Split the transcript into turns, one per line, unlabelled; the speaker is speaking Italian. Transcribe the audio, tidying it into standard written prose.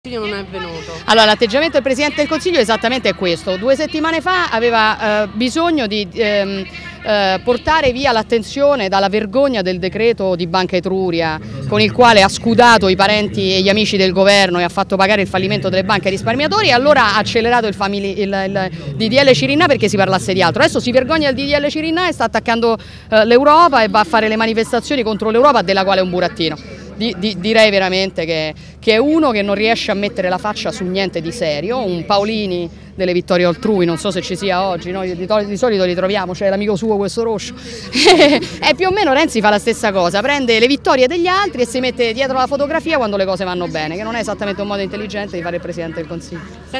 Non è venuto.
Allora, l'atteggiamento del Presidente del Consiglio esattamente è questo. 2 settimane fa aveva bisogno di portare via l'attenzione dalla vergogna del decreto di Banca Etruria, con il quale ha scudato i parenti e gli amici del governo e ha fatto pagare il fallimento delle banche ai risparmiatori, e allora ha accelerato il DDL Cirinnà perché si parlasse di altro. Adesso si vergogna del DDL Cirinnà e sta attaccando l'Europa e va a fare le manifestazioni contro l'Europa, della quale è un burattino. Direi veramente che è uno che non riesce a mettere la faccia su niente di serio, un Paolini delle vittorie altrui, non so se ci sia oggi, noi di solito li troviamo, c'è l'amico suo questo Roscio, e più o meno Renzi fa la stessa cosa, prende le vittorie degli altri e si mette dietro la fotografia quando le cose vanno bene, che non è esattamente un modo intelligente di fare il Presidente del Consiglio.